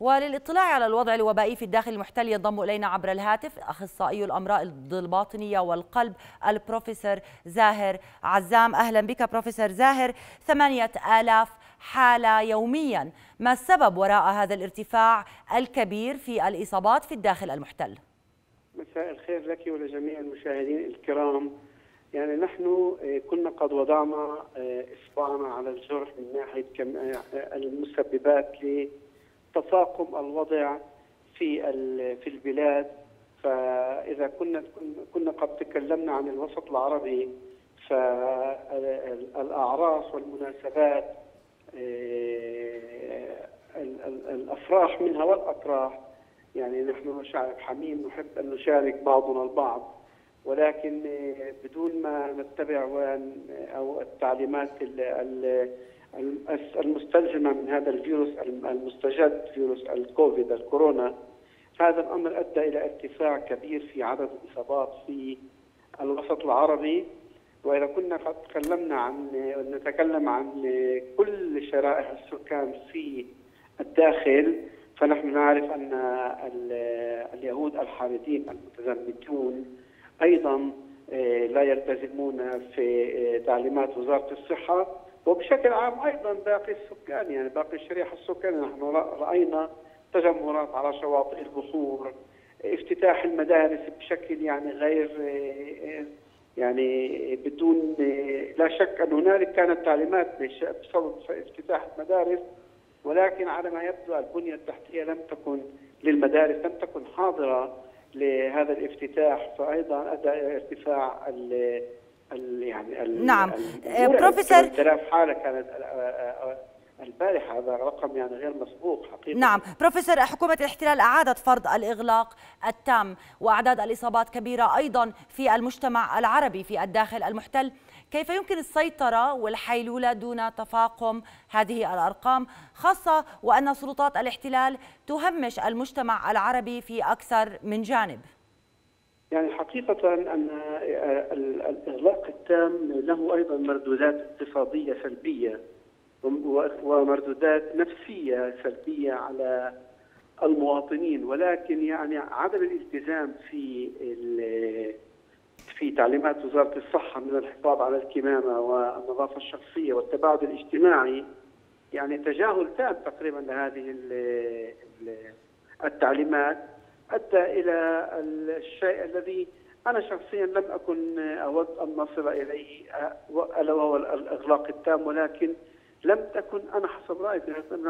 وللاطلاع على الوضع الوبائي في الداخل المحتل ينضم إلينا عبر الهاتف أخصائي الأمراض الباطنية والقلب البروفيسور زاهر عزام. أهلا بك بروفيسور زاهر. 8000 حالة يوميا، ما السبب وراء هذا الارتفاع الكبير في الإصابات في الداخل المحتل؟ مساء الخير لك ولجميع المشاهدين الكرام. يعني نحن كنا قد وضعنا إصبعنا على الجرح من ناحية المسببات لتفاقم الوضع في البلاد. فإذا كنا قد تكلمنا عن الوسط العربي، فالأعراس والمناسبات، الأفراح منها والأتراح، يعني نحن شعب حميم نحب أن نشارك بعضنا البعض، ولكن بدون ما نتبع أو التعليمات المستلزمة من هذا الفيروس المستجد، فيروس الكوفيد الكورونا. هذا الأمر أدى إلى ارتفاع كبير في عدد الإصابات في الوسط العربي. وإذا كنا قد نتكلم عن كل شرائح السكان في الداخل، فنحن نعرف أن اليهود الحامدين المتزمتون أيضا لا يلتزمون في تعليمات وزارة الصحة، وبشكل عام أيضا باقي السكان، يعني باقي الشريحة السكانية. نحن رأينا تجمهرات على شواطئ البحور، افتتاح المدارس بشكل يعني غير يعني بدون، لا شك أن هنالك كانت تعليمات بصدد افتتاح المدارس، ولكن على ما يبدو البنية التحتية للمدارس لم تكن حاضرة لهذا الافتتاح، فأيضا أدى إلى ارتفاع نعم بروفيسور. 3000 حالة كانت البارحة، هذا رقم يعني غير مسبوق حقيقة. نعم بروفيسور، حكومة الاحتلال أعادت فرض الإغلاق التام وأعداد الإصابات كبيرة أيضا في المجتمع العربي في الداخل المحتل. كيف يمكن السيطرة والحيلولة دون تفاقم هذه الأرقام، خاصة وأن سلطات الاحتلال تهمش المجتمع العربي في أكثر من جانب؟ يعني حقيقة أن الإغلاق التام له أيضا مردودات اقتصادية سلبية ومردودات نفسية سلبية على المواطنين، ولكن يعني عدم الالتزام في تعليمات وزارة الصحة من الحفاظ على الكمامة والنظافة الشخصية والتباعد الاجتماعي، يعني تجاهل تام تقريبا لهذه التعليمات، أدى إلى الشيء الذي أنا شخصيا لم أكن أود أن نصل إليه، ألا وهو الإغلاق التام. ولكن لم تكن، أنا حسب رأيي،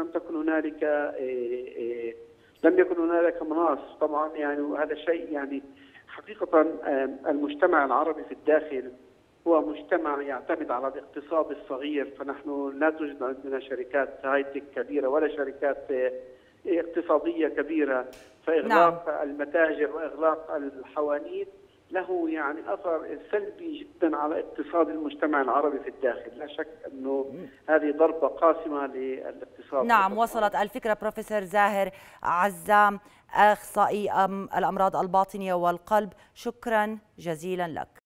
لم يكن هنالك مناص طبعا، يعني وهذا شيء يعني حقيقة المجتمع العربي في الداخل هو مجتمع يعتمد على الاقتصاد الصغير، فنحن لا توجد عندنا شركات هايتك كبيرة ولا شركات اقتصادية كبيرة، فإغلاق المتاجر وإغلاق الحوانيت له يعني أثر سلبي جدا على اقتصاد المجتمع العربي في الداخل. لا شك أنه هذه ضربة قاسمة للاقتصاد. نعم، وصلت الفكرة. بروفيسور زاهر عزام، أخصائي الأمراض الباطنية والقلب، شكرا جزيلا لك.